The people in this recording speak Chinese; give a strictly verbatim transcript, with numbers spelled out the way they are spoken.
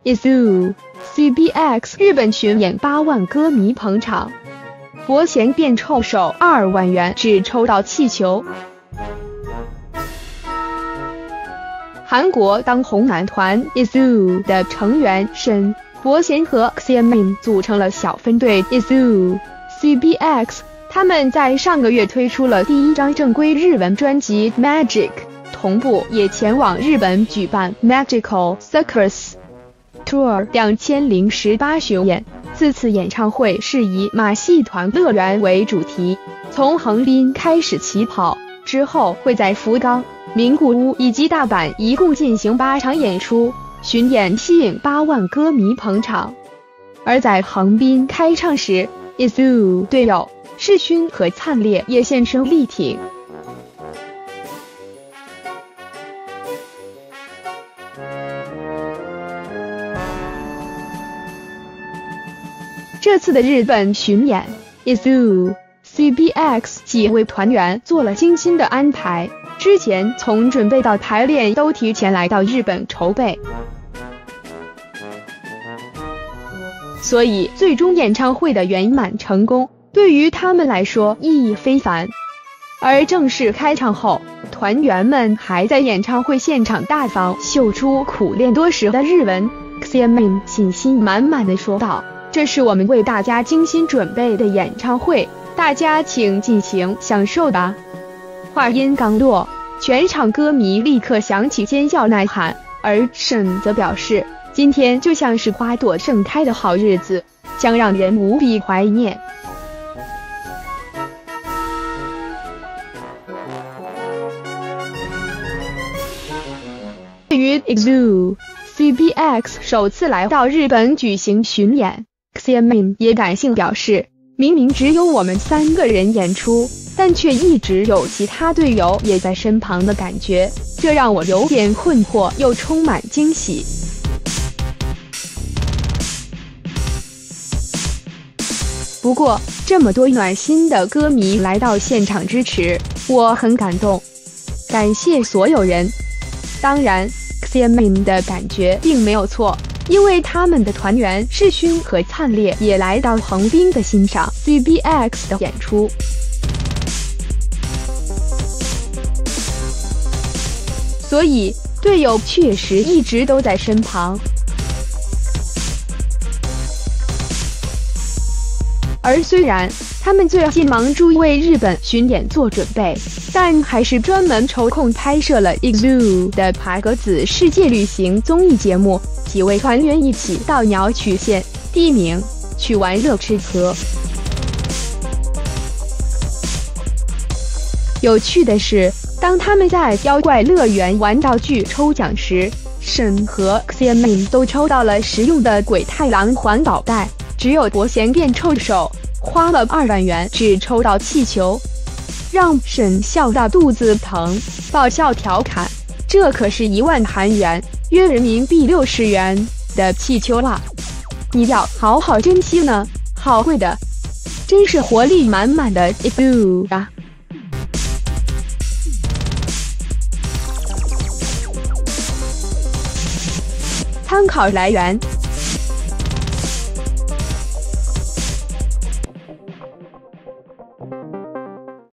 I Z U C B X 日本巡演八万歌迷捧场，伯贤变臭手二万元只抽到气球。韩国当红男团 I Z U 的成员沈伯贤和 Xiaomin 组成了小分队 I Z U C B X， 他们在上个月推出了第一张正规日文专辑 Magic， 同步也前往日本举办 Magical Circus Tour 两千零十八巡演。此次演唱会是以马戏团乐园为主题，从横滨开始起跑，之后会在福冈、名古屋以及大阪一共进行八场演出，巡演吸引八万歌迷捧场。而在横滨开唱时， I Z U 队友世勋和灿烈也现身力挺。这次的日本巡演 ，I Z U C B X 几位团员做了精心的安排，之前从准备到排练都提前来到日本筹备，所以最终演唱会的圆满成功对于他们来说意义非凡。而正式开唱后，团员们还在演唱会现场大方秀出苦练多时的日文。Xiaomin 信心满满的说道：“这是我们为大家精心准备的演唱会，大家请尽情享受吧。”话音刚落，全场歌迷立刻响起尖叫呐喊，而沈则表示，今天就像是花朵盛开的好日子，将让人无比怀念。对于 I Z U C B X 首次来到日本举行巡演， Xiaomin 也感性表示，明明只有我们三个人演出，但却一直有其他队友也在身旁的感觉，这让我有点困惑又充满惊喜。不过这么多暖心的歌迷来到现场支持，我很感动，感谢所有人。当然 Xiaomin 的感觉并没有错，因为他们的团员世勋和灿烈也来到横滨的欣赏 C B X 的演出。所以队友确实一直都在身旁。而虽然他们最近忙着为日本巡演做准备，但还是专门抽空拍摄了 I Z U 的爬格子世界旅行综艺节目，几位团员一起到鸟取县地名去玩乐吃喝。有趣的是，当他们在妖怪乐园玩道具抽奖时，沈和 Xiaomin 都抽到了实用的鬼太郎环保袋，只有伯贤变臭手花了二万元只抽到气球，让沈笑到肚子疼，爆笑调侃：“这可是一万韩元，约人民币六十元的气球啦，你要好好珍惜呢，好贵的，真是活力满满的 I Z U 啊！”参考来源